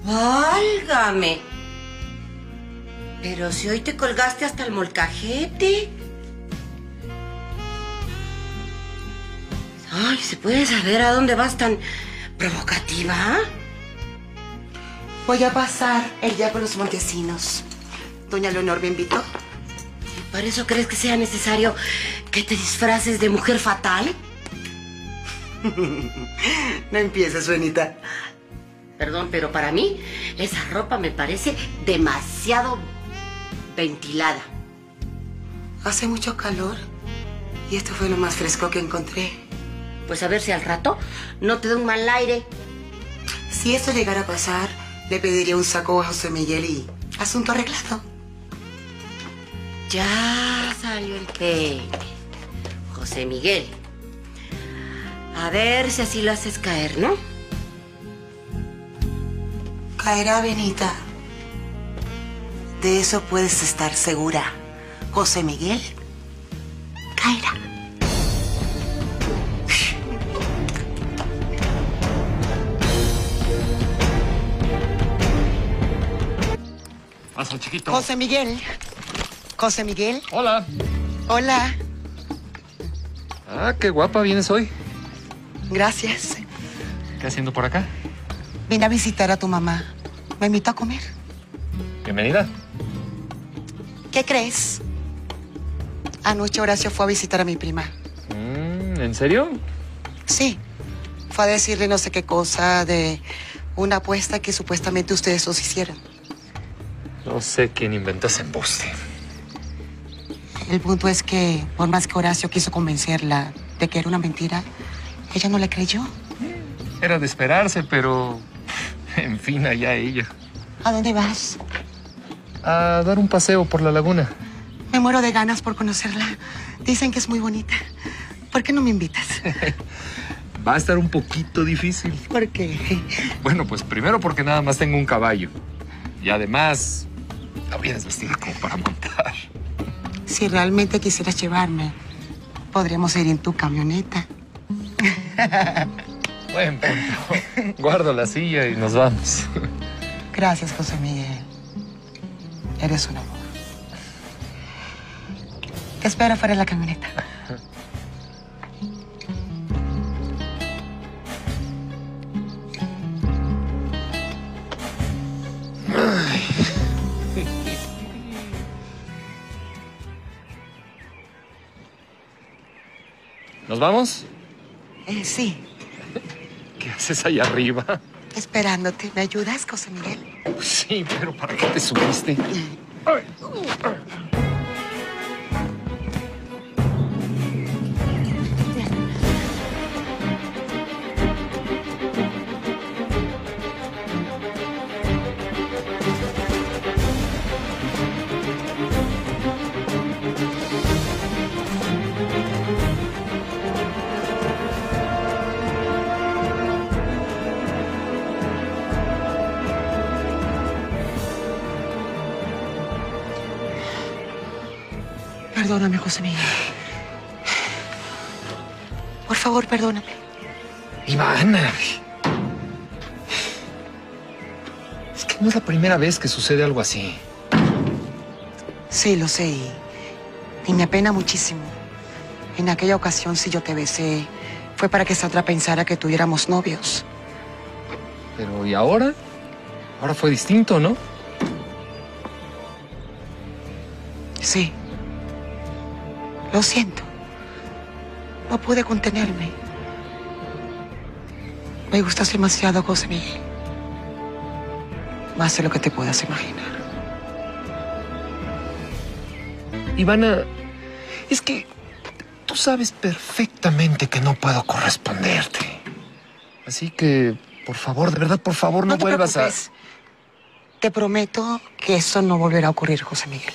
¡Válgame! Pero si hoy te colgaste hasta el molcajete. Ay, ¿se puede saber a dónde vas tan provocativa? Voy a pasar el día con los Montesinos. Doña Leonor me invitó. ¿Y para eso crees que sea necesario que te disfraces de mujer fatal? No empieces, Suenita. Perdón, pero para mí esa ropa me parece demasiado ventilada. Hace mucho calor y esto fue lo más fresco que encontré. Pues a ver si al rato no te da un mal aire. Si esto llegara a pasar, le pediría un saco a José Miguel y asunto arreglado. Ya salió el peine. José Miguel. A ver si así lo haces caer, ¿no? Caerá, Benita. De eso puedes estar segura. José Miguel caerá. Pasa, chiquito. José Miguel. José Miguel. Hola. Hola. Ah, qué guapa vienes hoy. Gracias. ¿Qué haciendo por acá? Vine a visitar a tu mamá. Me invitó a comer. Bienvenida. ¿Qué crees? Anoche Horacio fue a visitar a mi prima. ¿En serio? Sí. Fue a decirle no sé qué cosa de una apuesta que supuestamente ustedes dos hicieron. No sé quién inventó ese embuste. El punto es que, por más que Horacio quiso convencerla de que era una mentira, ella no le creyó. Era de esperarse, pero... En fin, allá ella. ¿A dónde vas? A dar un paseo por la laguna. Me muero de ganas por conocerla. Dicen que es muy bonita. ¿Por qué no me invitas? Va a estar un poquito difícil. ¿Por qué? Bueno, pues primero porque nada más tengo un caballo. Y además, la vienes vestida como para montar. Si realmente quisieras llevarme, podríamos ir en tu camioneta. Buen punto. Guardo la silla y nos vamos. Gracias, José Miguel. Eres un amor. Te espero fuera de la camioneta. ¿Nos vamos? Sí. ¿Qué haces allá arriba? Esperándote. ¿Me ayudas, José Miguel? Sí, pero ¿para qué te subiste? Ay. Perdóname, José Miguel. Por favor, perdóname. Ivana. Es que no es la primera vez que sucede algo así. Sí, lo sé. Y me apena muchísimo. En aquella ocasión, si yo te besé, fue para que Sandra pensara que tuviéramos novios. Pero ¿y ahora? Ahora fue distinto, ¿no? Sí. Lo siento. No pude contenerme. Me gustas demasiado, José Miguel. Más de lo que te puedas imaginar. Ivana, es que tú sabes perfectamente que no puedo corresponderte. Así que, por favor, de verdad, por favor, no te vuelvas preocupes. Te prometo que eso no volverá a ocurrir, José Miguel.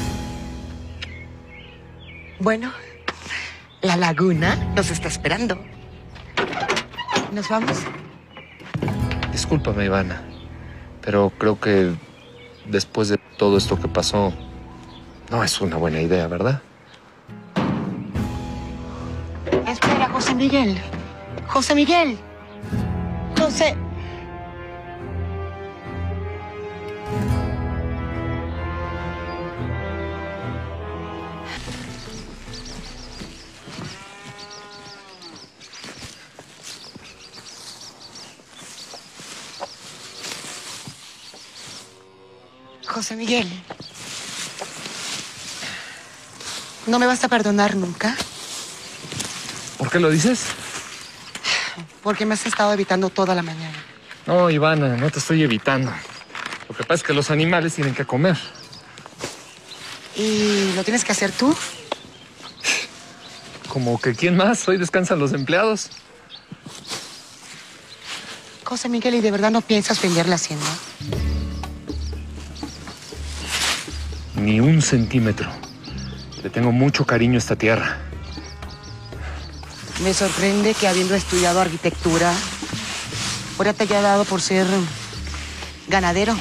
Bueno, la laguna nos está esperando. ¿Nos vamos? Discúlpame, Ivana, pero creo que después de todo esto que pasó, no es una buena idea, ¿verdad? Espera, José Miguel. José Miguel. José... José Miguel, ¿no me vas a perdonar nunca? ¿Por qué lo dices? Porque me has estado evitando toda la mañana. No, Ivana, no te estoy evitando. Lo que pasa es que los animales tienen que comer. ¿Y lo tienes que hacer tú? Como que ¿quién más? Hoy descansan los empleados. José Miguel, ¿y de verdad no piensas vender la hacienda? Ni un centímetro. Le tengo mucho cariño a esta tierra. Me sorprende que habiendo estudiado arquitectura, ahora te haya dado por ser ganadero.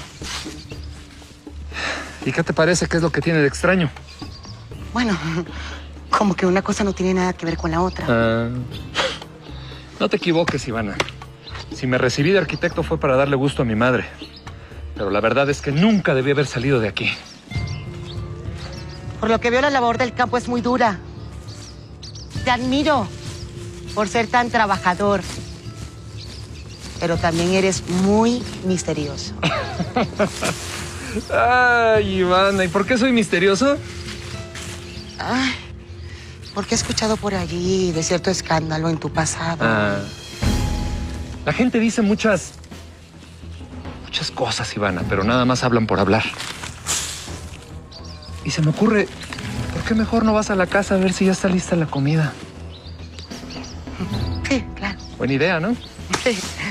¿Y qué te parece que es lo que tiene de extraño? Bueno, como que una cosa no tiene nada que ver con la otra. No te equivoques, Ivana. Si me recibí de arquitecto fue para darle gusto a mi madre. Pero la verdad es que nunca debí haber salido de aquí. Por lo que veo, la labor del campo es muy dura. Te admiro por ser tan trabajador. Pero también eres muy misterioso. Ay, Ivana, ¿y por qué soy misterioso? Ay, porque he escuchado por allí de cierto escándalo en tu pasado. La gente dice muchas cosas, Ivana, pero nada más hablan por hablar. Y se me ocurre, ¿por qué mejor no vas a la casa a ver si ya está lista la comida? Sí, claro. Buena idea, ¿no? Sí.